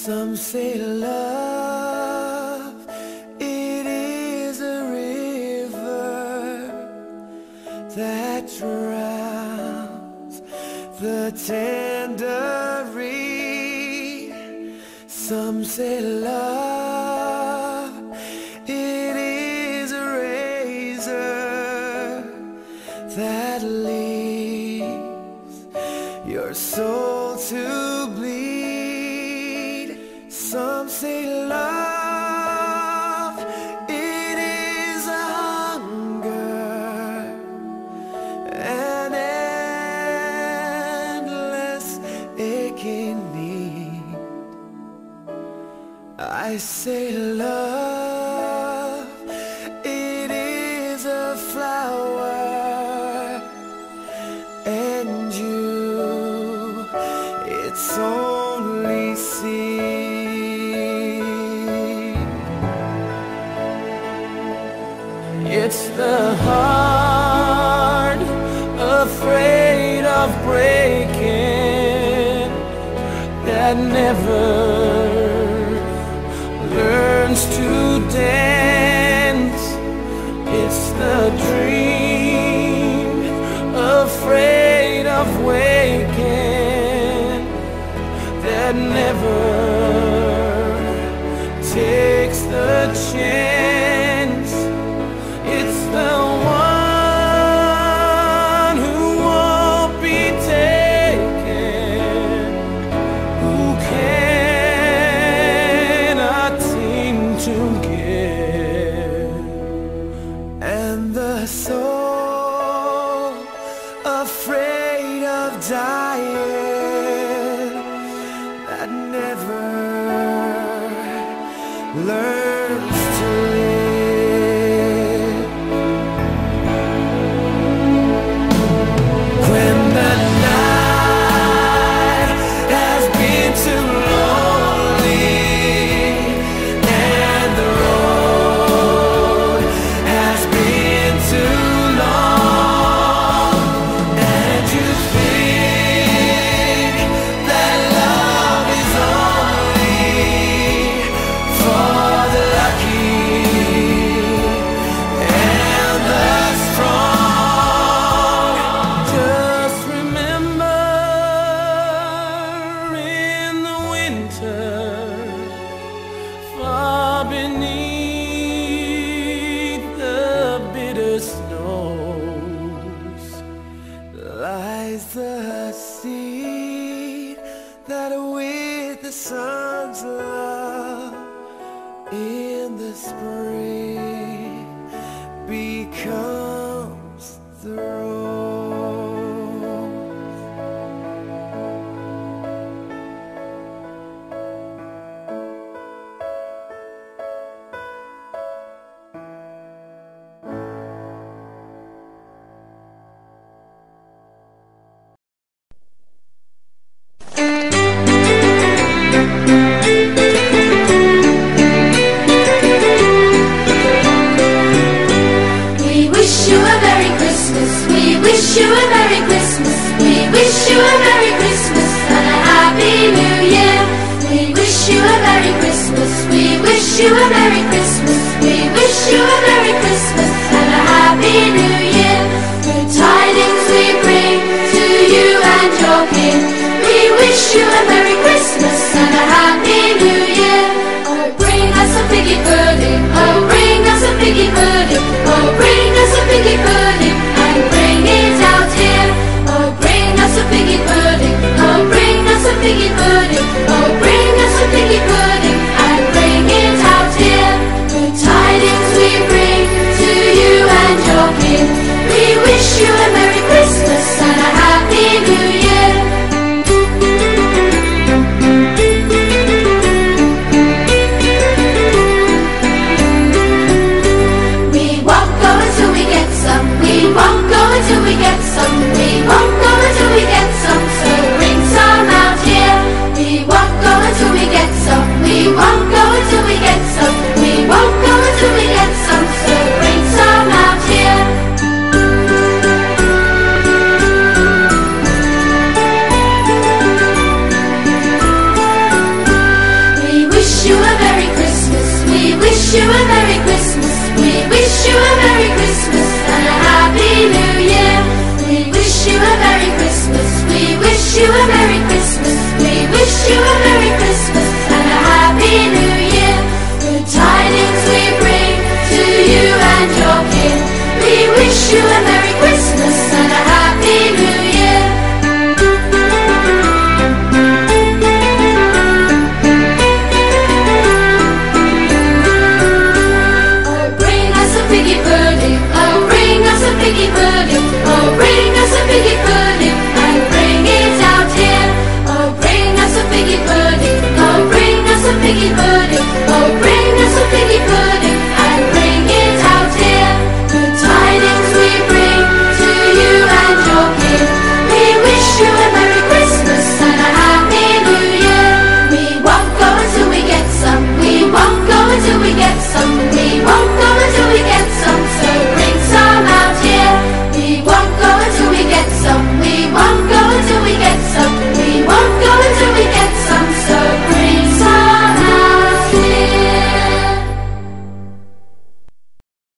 Some say love, it is a river that drowns the tender reed. Some say love, it is a razor that leaves your soul to bleed. Some say love, it is a hunger, an endless aching need. I say love, it is a flower, and you, it's only seed. It's the heart afraid of breaking that never learns to dance. It's the dream afraid of waking that never takes the chance. It's the one who won't be taken, who cannot seem to give. And the soul afraid of dying that never learns to live. When the night has been too lonely and the road has been too long, and you think that love is only for the lucky and the strong, just remember in the winter, far beneath the bitter snows, lies the seed that with the sun's love in the spring becomes the rose. We wish you a Merry Christmas. We wish you a Merry Christmas. We wish you a Merry Christmas and a Happy New Year. We wish you a Merry Christmas. We wish you a Merry Christmas. We wish you a Merry Christmas and a Happy New Year. Good tidings we bring to you and your kin. We wish you a Merry Christmas and a Happy New Year. Oh, bring us a piggy pudding. Oh, bring us a piggy pudding. Oh, bring us a piggy pudding and bring it out here. Oh, bring us a piggy pudding. Oh, bring us a piggy pudding. Oh, bring us a piggy pudding and bring it out here. Good tidings we bring to you and your kin. you a Merry Christmas. We wish you a Merry Christmas and a Happy New Year. Good tidings we bring to you and your kin. We wish you a Merry Christmas and a Happy New Year. Oh, bring us a piggy pudding. Oh, bring us a piggy pudding. Oh, bring us a piggy pudding and bring it out here. Oh, bring us a piggy pudding. Oh, bring us a piggy pudding.